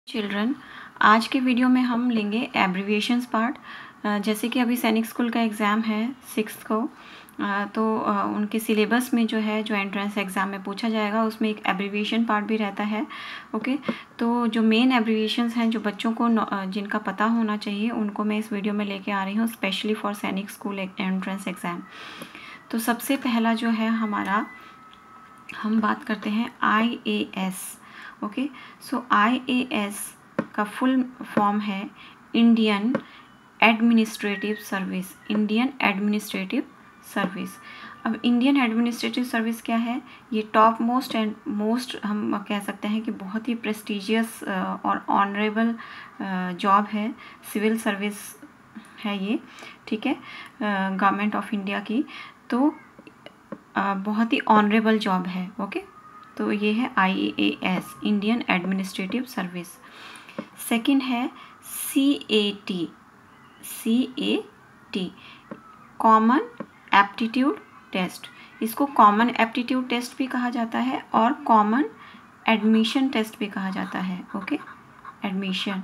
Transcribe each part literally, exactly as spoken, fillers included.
Children, आज के video में हम लेंगे एब्रीविएशंस पार्ट। जैसे कि अभी सैनिक स्कूल का एग्ज़ाम है सिक्स को, तो उनके सिलेबस में जो है जो एंट्रेंस एग्ज़ाम में पूछा जाएगा उसमें एक एब्रीविएशन पार्ट भी रहता है। ओके, तो जो मेन एब्रीविएशंस हैं जो बच्चों को जिनका पता होना चाहिए उनको मैं इस वीडियो में लेके आ रही हूँ specially for Sainik school entrance exam. तो सबसे पहला जो है हमारा, हम बात करते हैं I A S. Okay, so I A S का फुल फॉर्म है Indian administrative service. Indian administrative service. अब इंडियन एडमिनिस्ट्रेटिव सर्विस क्या है? ये टॉप मोस्ट एंड मोस्ट हम कह सकते हैं कि बहुत ही प्रेस्टिजियस और ऑनरेबल जॉब है, सिविल सर्विस है ये, ठीक है, गवर्नमेंट ऑफ इंडिया की। तो uh, बहुत ही ऑनरेबल जॉब है। ओके, तो ये है I A S, Indian administrative service. Second है C A T. C A T common aptitude test. इसको कॉमन एप्टीट्यूड टेस्ट भी कहा जाता है और कॉमन एडमिशन टेस्ट भी कहा जाता है। ओके, एडमिशन,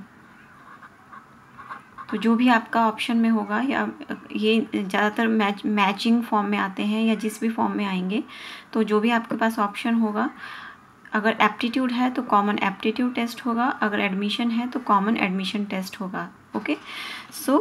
तो जो भी आपका ऑप्शन में होगा, या ये ज़्यादातर मैच मैचिंग फॉर्म में आते हैं या जिस भी फॉर्म में आएंगे, तो जो भी आपके पास ऑप्शन होगा, अगर एप्टीट्यूड है तो कॉमन एप्टीट्यूड टेस्ट होगा, अगर एडमिशन है तो कॉमन एडमिशन टेस्ट होगा। ओके, सो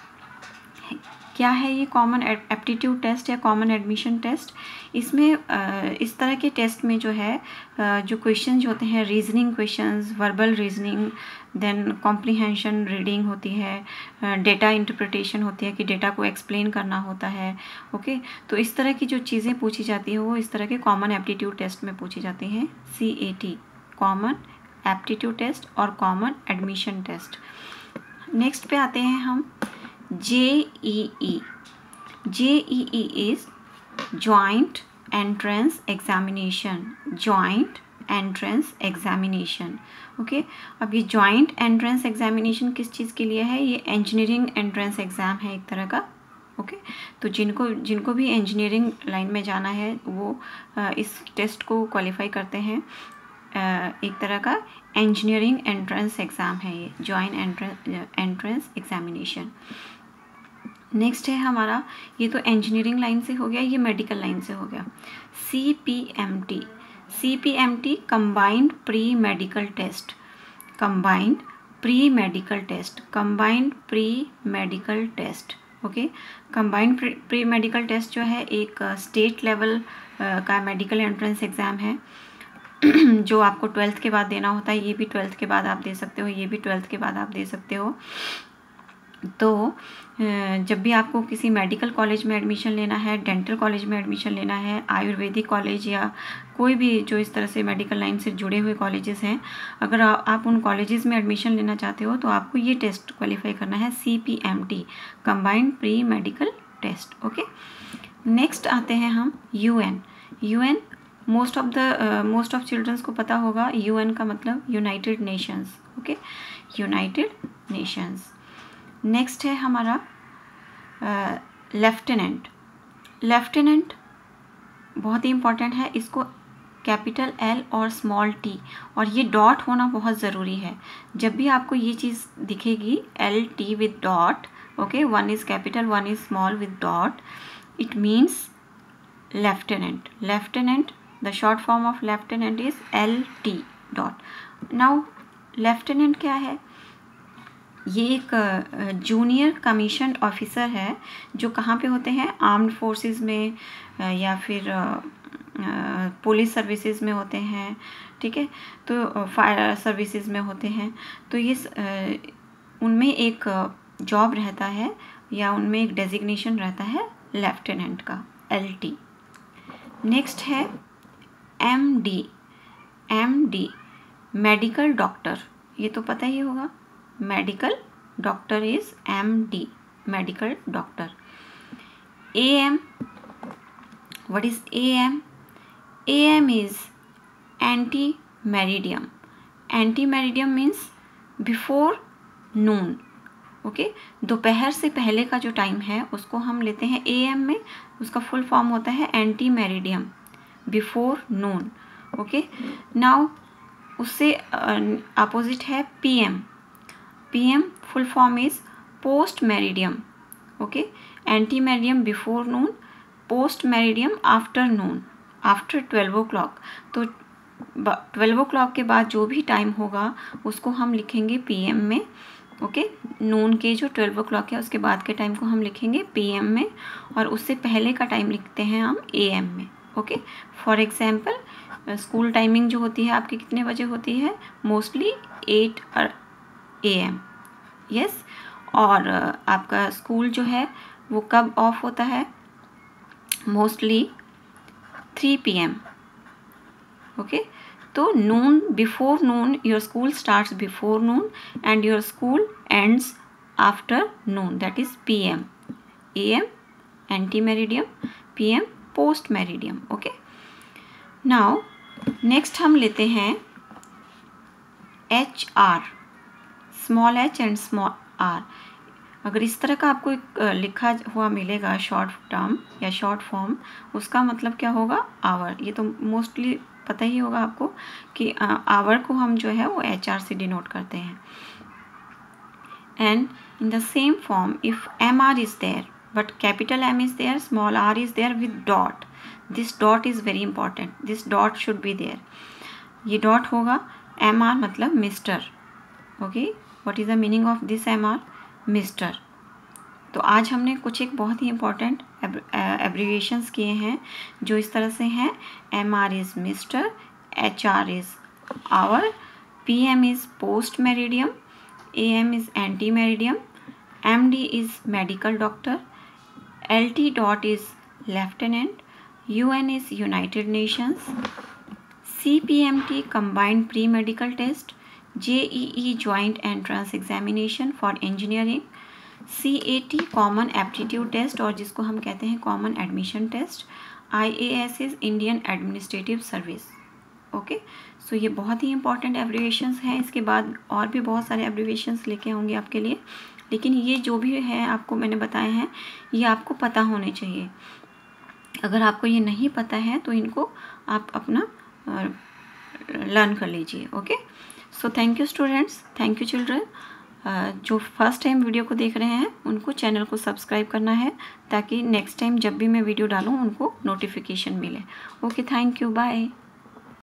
क्या है ये कॉमन एप्टीट्यूड टेस्ट या कॉमन एडमिशन टेस्ट? इसमें इस तरह के टेस्ट में जो है जो क्वेश्चन जो होते हैं, reasoning questions, verbal reasoning, then comprehension reading होती है, डेटा इंटरप्रिटेशन होती है कि डेटा को एक्सप्लेन करना होता है। ओके, तो इस तरह की जो चीज़ें पूछी जाती है वो इस तरह के कॉमन एप्टीट्यूड टेस्ट में पूछी जाती हैं। C A T, common aptitude test और कॉमन एडमिशन टेस्ट। नेक्स्ट पे आते हैं हम J E E. J E E is joint entrance examination. Joint entrance examination. Okay, अब ये जॉइंट एंट्रेंस एग्जामिनेशन किस चीज़ के लिए है? ये इंजीनियरिंग एंट्रेंस एग्ज़ाम है एक तरह का। ओके, तो जिनको जिनको भी इंजीनियरिंग लाइन में जाना है वो इस टेस्ट को क्वालिफाई करते हैं। एक तरह का इंजीनियरिंग एंट्रेंस एग्ज़ाम है ये, joint entrance entrance examination. Next है हमारा, ये तो इंजीनियरिंग लाइन से हो गया, ये मेडिकल लाइन से हो गया, C P M T. C P M T combined pre medical test. Combined pre medical test. Combined pre medical test. Okay, combined pre medical test जो है एक स्टेट लेवल का मेडिकल एंट्रेंस एग्ज़ाम है जो आपको ट्वेल्थ के बाद देना होता है। ये भी ट्वेल्थ के बाद आप दे सकते हो, ये भी ट्वेल्थ के बाद आप दे सकते हो। तो जब भी आपको किसी मेडिकल कॉलेज में एडमिशन लेना है, डेंटल कॉलेज में एडमिशन लेना है, आयुर्वेदिक कॉलेज या कोई भी जो इस तरह से मेडिकल लाइन से जुड़े हुए कॉलेजेस हैं, अगर आ, आप उन कॉलेजेस में एडमिशन लेना चाहते हो तो आपको ये टेस्ट क्वालिफाई करना है, C P M T, combined pre medical test. Okay, next आते हैं हम U N. U N most of the most of childrens को पता होगा, यू एन का मतलब united nations. Okay, united nations. Next है हमारा लेफ्टिनेंट। लेफ्टिनेंट बहुत ही इम्पॉर्टेंट है, इसको कैपिटल एल और स्मॉल टी और ये डॉट होना बहुत ज़रूरी है। जब भी आपको ये चीज़ दिखेगी L T with dot, okay, one is capital one is small with dot, it means lieutenant. Lieutenant, the short form of lieutenant is L T dot. Now lieutenant क्या है? ये एक जूनियर कमीशन ऑफिसर है जो कहाँ पे होते हैं? आर्म्ड फोर्सेस में या फिर पुलिस सर्विसेज में होते हैं, ठीक है, तो फायर सर्विसेज में होते हैं। तो ये उनमें एक जॉब रहता है या उनमें एक डेजिग्नेशन रहता है लेफ्टिनेंट का, एल टी। नेक्स्ट है M D. M D medical doctor, ये तो पता ही होगा, medical doctor is M D, medical doctor. A M, what is A M? A M is anti meridiem. Anti meridiem means before noon. Okay, दोपहर से पहले का जो टाइम है उसको हम लेते हैं ए एम में, उसका फुल फॉर्म होता है anti meridiem, before noon. Okay, now उससे अपोजिट है PM. PM full form is post meridiem, okay. Anti meridiem before noon, post meridiem after noon, after twelve o'clock. तो twelve o'clock के बाद जो भी time होगा उसको हम लिखेंगे पीएम में, ओके। नून के जो ट्वेल्व ओ क्लॉक है उसके बाद के टाइम को हम लिखेंगे पीएम में, और उससे पहले का टाइम लिखते हैं हम एएम में, okay. For example school timing जो होती है आपकी कितने बजे होती है? Mostly eight AM, yes. और आपका स्कूल जो है वो कब ऑफ होता है? Mostly three PM, okay. तो noon, before noon, your school starts before noon and your school ends after noon, that is PM. AM anti meridiem, PM post meridiem, okay. Now next हम लेते हैं H R, small H and small R. अगर इस तरह का आपको एक लिखा हुआ मिलेगा शॉर्ट टर्म या शॉर्ट फॉर्म, उसका मतलब क्या होगा? आवर। ये तो मोस्टली पता ही होगा आपको कि आवर को हम जो है वो एच आर से डिनोट करते हैं। And in the same form if M R is there but capital M is there, small R is there with dot, this dot is very important, this dot should be there. ये dot होगा, M R मतलब mister, okay. What is the meaning of this M R? Mister. तो आज हमने कुछ एक बहुत ही important abbreviations किए हैं जो इस तरह से हैं। M R is mister, H R is hour, P M is post meridiem, A M is anti meridiem, M D is medical doctor, L T dot is lieutenant, U N is united nations, C P M T combined pre medical test, J E E joint entrance examination for engineering, C A T common aptitude test और जिसको हम कहते हैं common admission test, I A S is Indian administrative service, okay. So ये बहुत ही important abbreviations हैं। इसके बाद और भी बहुत सारे एब्रीविएशंस लेके आऊँगी आपके लिए, लेकिन ये जो भी है आपको मैंने बताए हैं ये आपको पता होने चाहिए। अगर आपको ये नहीं पता है तो इनको आप अपना लर्न कर लीजिए, okay. So thank you students, thank you children. जो फर्स्ट टाइम वीडियो को देख रहे हैं उनको चैनल को सब्सक्राइब करना है ताकि नेक्स्ट टाइम जब भी मैं वीडियो डालूँ उनको नोटिफिकेशन मिले। Okay, thank you, bye.